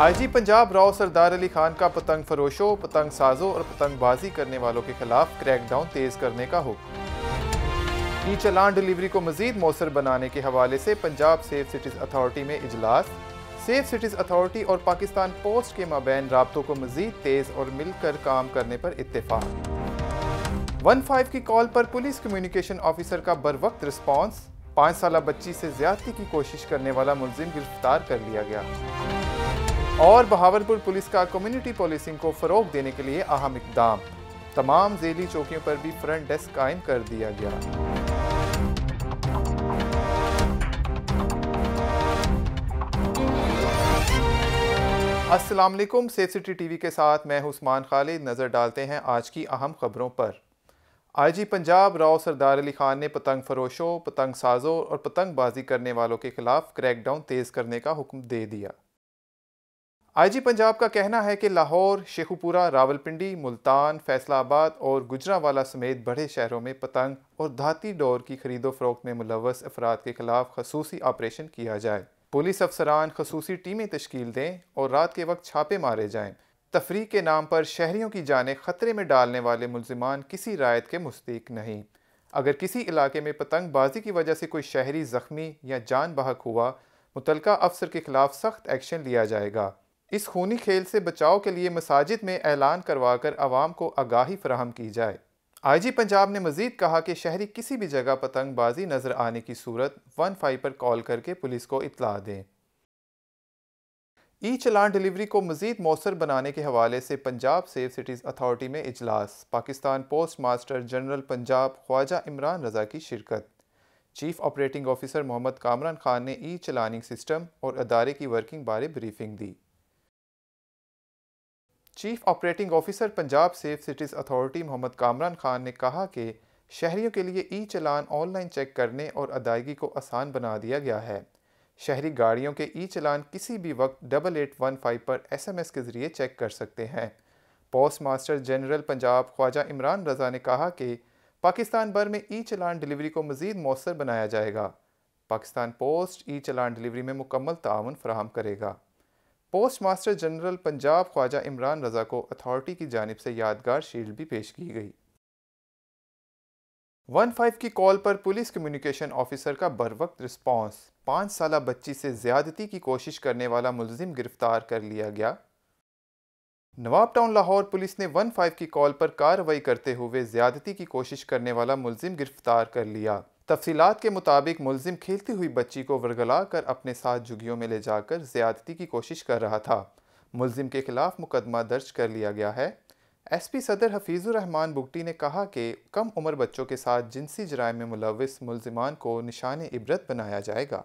IG Punjab Rao Sardar Ali Khan का पतंग फरोशों, पतंग साजों और पतंगबाजी करने वालों के खिलाफ क्रैकडाउन तेज करने का हुक्म। ई चलान डिलीवरी को मजीद मौसर बनाने के हवाले से पंजाब सेफ सिटीज अथॉरिटी में इजलास। सेफ सिटीज अथॉरिटी और पाकिस्तान पोस्ट के माबैन राब्तों को मजीद तेज और मिलकर काम करने पर इत्तेफाक। 15 की कॉल पर पुलिस कम्युनिकेशन ऑफिसर का बरवक्त रिस्पॉन्स। 5 साल बच्ची से ज्यादती की कोशिश करने वाला मुलजिम गिरफ्तार कर लिया गया। और बहावलपुर पुलिस का कम्युनिटी पुलिसिंग को फरोग देने के लिए अहम इकदाम। तमाम जेली चौकियों पर भी फ्रंट डेस्क कायम कर दिया गया। अस्सलाम वालेकुम, सेफ सिटी टीवी के साथ मैं उस्मान खालिद। नजर डालते हैं आज की अहम खबरों पर। आईजी पंजाब राव सरदार अली खान ने पतंग फरोशों, पतंग साजों और पतंगबाजी करने वालों के खिलाफ क्रैकडाउन तेज करने का हुक्म दे दिया। आईजी पंजाब का कहना है कि लाहौर, शेखुपुरा, रावलपिंडी, मुल्तान, फैसलाबाद और गुजरांवाला समेत बड़े शहरों में पतंग और धाती डोर की खरीदो फरोख्त में मुलव्वस अफराद के खिलाफ खसूसी ऑपरेशन किया जाए। पुलिस अफसरान खसूसी टीमें तश्कील दें और रात के वक्त छापे मारे जाएं। तफरीक के नाम पर शहरियों की जानें खतरे में डालने वाले मुलजिमान किसी रायत के मुस्तहिक नहीं। अगर किसी इलाके में पतंगबाजी की वजह से कोई शहरी जख्मी या जान बहक हुआ, मुतलका अफसर के खिलाफ सख्त एक्शन लिया जाएगा। इस खूनी खेल से बचाव के लिए मसाजिद में ऐलान करवाकर आवाम को आगाही फराहम की जाए। आईजी पंजाब ने मजीद कहा कि शहरी किसी भी जगह पतंगबाजी नजर आने की सूरत 15 पर कॉल करके पुलिस को इत्तला दें। ई चलान डिलीवरी को मजीद मौसर बनाने के हवाले से पंजाब सेफ सिटीज अथॉरिटी में इजलास। Pakistan post master general Punjab Khawaja Imran Raza की शिरकत। Chief operating officer Muhammad Kamran Khan ने ई चलानिंग सिस्टम और अदारे की वर्किंग बारे ब्रीफिंग दी। Chief operating officer Punjab safe cities authority Muhammad Kamran Khan ने कहा कि शहरियों के लिए ई चलान ऑनलाइन चेक करने और अदायगी को आसान बना दिया गया है। शहरी गाड़ियों के ई चलान किसी भी वक्त 8815 पर SMS के जरिए चेक कर सकते हैं। Post master general Punjab Khawaja Imran Raza ने कहा कि पाकिस्तान भर में ई चलान डिलीवरी को मजीद मौसर बनाया जाएगा। Pakistan post e challan delivery में मुकम्मल ताउन फराहम करेगा। Post master general Punjab Khawaja Imran Raza को अथॉरिटी की जानिब से यादगार शील्ड भी पेश की गई। 15 की कॉल पर पुलिस कम्युनिकेशन ऑफिसर का बरवक्त रिस्पॉन्स। 5 साल बच्ची से ज्यादती की कोशिश करने वाला मुलजिम गिरफ्तार कर लिया गया। नवाब टाउन लाहौर पुलिस ने 15 की कॉल पर कार्रवाई करते हुए ज्यादती की कोशिश करने वाला मुलजिम गिरफ्तार कर लिया। तफसीलात के मुताबिक मुलजिम खेलती हुई बच्ची को वरगला कर अपने साथ झुग्गियों में ले जाकर ज्यादती की कोशिश कर रहा था। मुलजिम के खिलाफ मुकदमा दर्ज कर लिया गया है। SP सदर हफीजुर रहमान बुगटी ने कहा कि कम उम्र बच्चों के साथ जिनसी जराइम में मुलविस मुलजिमान को निशान इबरत बनाया जाएगा।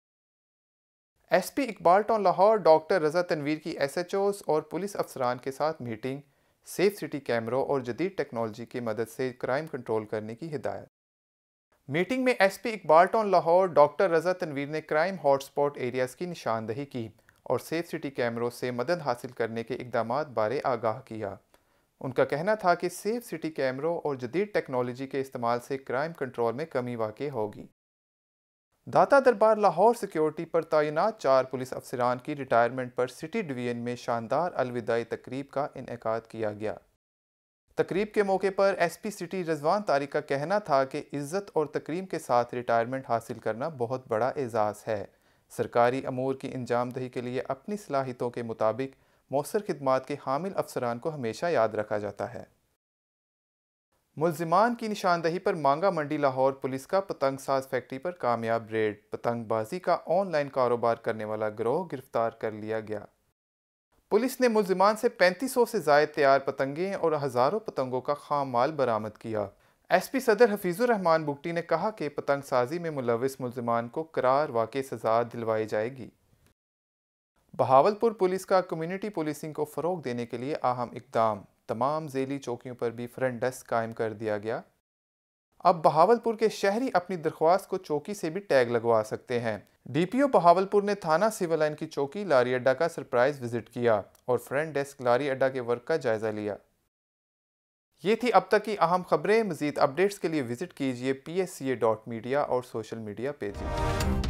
SP Iqbal town Lahore doctor Raza Tanveer की SHOs और पुलिस अफसरान के साथ मीटिंग। सेफ सिटी कैमरों और जदीद टेक्नोलॉजी की मदद से क्राइम कंट्रोल करने की हिदायत। मीटिंग में SP Iqbal town Lahore doctor Raza Tanveer ने क्राइम हॉटस्पॉट एरियाज की निशानदही की और सेफ सिटी कैमरों से मदद हासिल करने के इकदामात बारे आगाह किया। उनका कहना था कि सेफ सिटी कैमरों और जदीद टेक्नोलॉजी के इस्तेमाल से क्राइम कंट्रोल में कमी वाक़ई होगी। दाता दरबार लाहौर सिक्योरिटी पर तैनात 4 पुलिस अफसरान की रिटायरमेंट पर सिटी डिवीजन में शानदार अलविदाई तकरीब का इनेकाद किया गया। तकरीब के मौके पर SP सिटी रजवान तारिक का कहना था कि इज्जत और तकरीम के साथ रिटायरमेंट हासिल करना बहुत बड़ा एजाज़ है। सरकारी अमूर की इंजामदही के लिए अपनी सलाहियतों के मुताबिक मौसर खिदमात के हामिल अफसरान को हमेशा याद रखा जाता है। मुलजिमान की निशानदही पर मांगा मंडी लाहौर पुलिस का पतंग साज फैक्ट्री पर कामयाब रेड। पतंगबाजी का ऑनलाइन कारोबार करने वाला गिरोह गिरफ्तार कर लिया गया। पुलिस ने मुलजिमान से 3500 से ज़ायद तैयार पतंगें और हज़ारों पतंगों का खाम माल बरामद किया। SP सदर हफीजुर रहमान बुगटी ने कहा कि पतंग साजी में मुलविस मुलजिमान को करार वाक़ई सज़ा दिलवाई जाएगी। बहावलपुर पुलिस का कम्युनिटी पुलिसिंग को फ़रोग देने के लिए अहम इकदाम। तमाम जेली चौकियों पर भी फ्रंट डेस्क कायम कर दिया गया। अब बहावलपुर के शहरी अपनी दरख्वास्त को चौकी से भी टैग लगवा सकते हैं। DPO बहावलपुर ने थाना सिविल लाइन की चौकी लारी अड्डा का सरप्राइज विजिट किया और फ्रंट डेस्क लारी अड्डा के वर्क का जायजा लिया। ये थी अब तक की अहम खबरें। मजीद अपडेट्स के लिए विजिट कीजिए psca.media और सोशल मीडिया पेजेस।